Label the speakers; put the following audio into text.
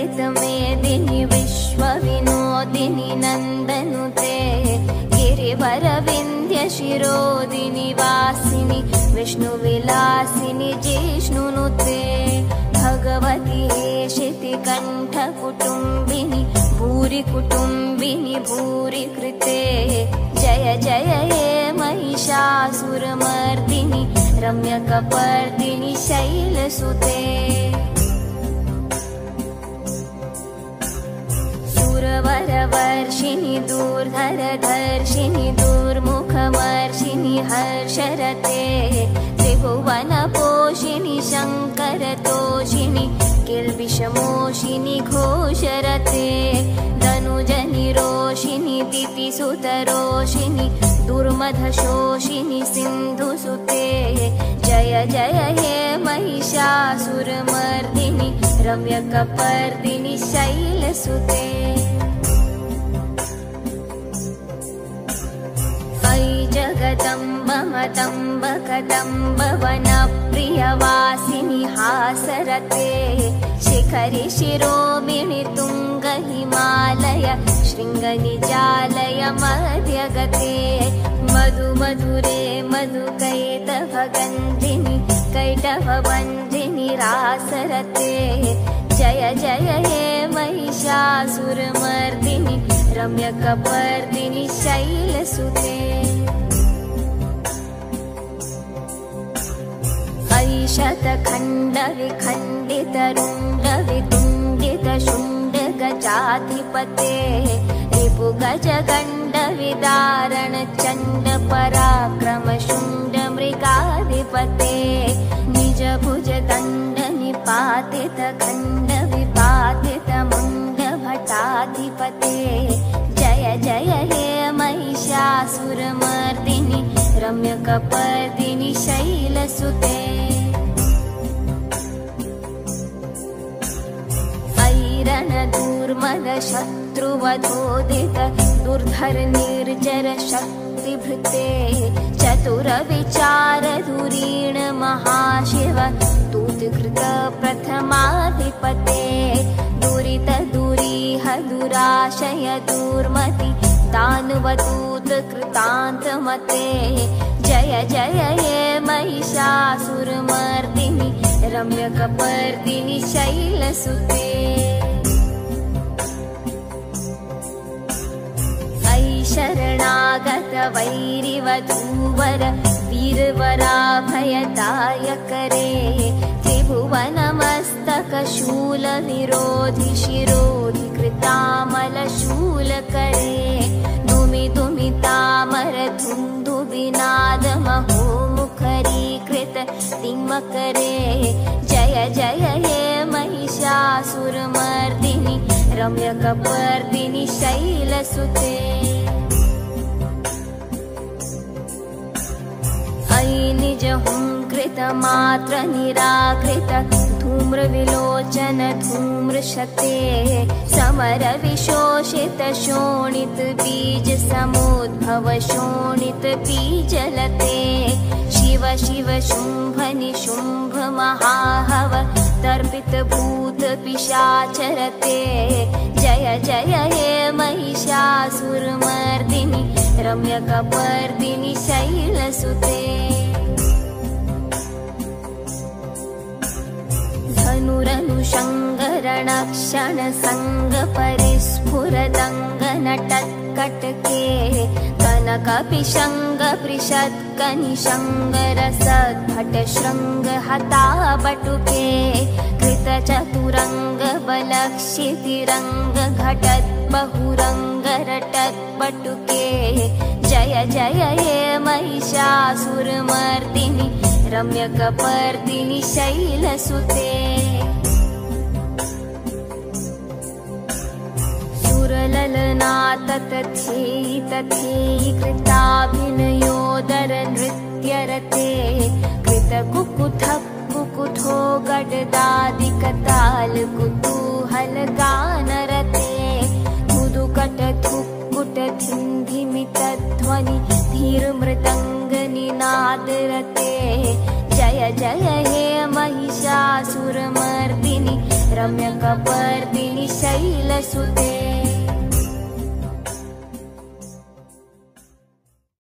Speaker 1: मेदिनि विश्वविनोदिनि नन्दनुते गिरिवरविन्द्य शिरोदिनि वासिनि विष्णुविलासिनि जिष्णुनुते भगवति हेशिति कण्ठकुटुम्बिनि भूरि कुटुम्बिनि भूरि कृते जय जय हे महिषासुरमर्दिनि रम्यकपर्दिनि शैलसुते सुरवरवर्षिणि दूर्धरधर्षिणि दूर्मुखमर्षिणि हर्षरते त्रिभुवनपोषिणि शङ्करतोषिणि किल्बिषमोषिनि घोषरते धनुजनिरोषिनि दितिसुतरोषिनि दुर्मधशोषिनि सिन्धुसुते जय जय हे महिषासुरमर्दिनि रम्यकपर्दिनि शैलसुते अयि जगदम्ब मदम्ब कदम्ब वनप्रियवासिनि हासरते शिखरि शिरोमिणि तुङ्ग हिमालय शृङ्गनिजालय मध्यगते मधु मधुरे मधुकैटभगन्धिनि कैटभवन्धिनि रासरते जय जय हे महिषासुरमर्दिनि रम्यकपर्दिनि शैलसुते अयि शतखण्डविखण्डितरुण्डवितुण्डितशुण्डगजाधिपते रिपुगजगण्डविदारण चण्डपराक्रमशुण्डमृगाधिपते निजभुजदण्डनिपातितखण्डविपातितमुण्डभटाधिपते जय जय हे महिषासुरमर्दिनि रम्यकपर्दिनि शैलसुते रणदूर्मदशत्रुवधोदित दुर्धर निर्जर शक्तिभृते चतुरविचारधुरीण महाशिव दूतकृत प्रथमाधिपते दुरित दुरीह दुराशय दूर्मति दानवदूत कृतान्तमते जय जय हे महिषासुरमर्दिनि रम्यकपर्दिनि शैलसुते शरणागत वैरिवधूवर वीरवराभयदायकरे त्रिभुवनमस्तकशूल विरोधि शिरोधि कृतामलशूलकरे दुमि दुमितामर धुन्धुविनाद महोमुखरीकृत दिङ्मकरे जय जय हे महिषासुरमर्दिनि रम्यकपर्दिनि शैलसुते अयि निज हुंकृत मात्र निराकृत धूम्रविलोचन धूम्रशते समर विशोषित शोणित बीज समुद्भव शोणित बीजलते शिव शिव शुंभ निशुंभ महाहव तर्पित भूत पिशाचरते जय जय हे महिषासुरमर्दिनि रम्यकपर्दिनि शैलसुते धनुरनुषङ्गरणक्षण संग परिस्फुरदङ्ग नटत्कटके कनकपिशङ्ग पृषत्कनिशङ्गरसद्भट शृङ्ग हताबटुके कृतचतुरङ्ग बलक्षितिरङ्ग घटत् बहुरङ्ग रटत्पटुके जय जय हे महिषासुरमर्दिनि रम्यकपर्दिनि शैलसुते सुरललना तथेयि तथेयि कृताभिनयोदर नृत्यरते कृतकुकुथ कुकुथो गडदादिकताल कुतूहल गानरते धुदुकट धुक्कुट धिन्धिमितध्वनि धीर्मृदङ्गनिनादरते जय जय हे महिषासुरमर्दिनि रम्यकपर्दिनि शैलसुते